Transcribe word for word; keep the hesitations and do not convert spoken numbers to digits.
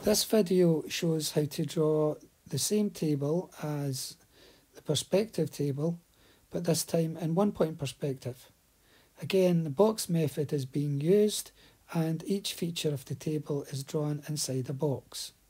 This video shows how to draw the same table as the perspective table, but this time in one point perspective. Again, the box method is being used and each feature of the table is drawn inside a box.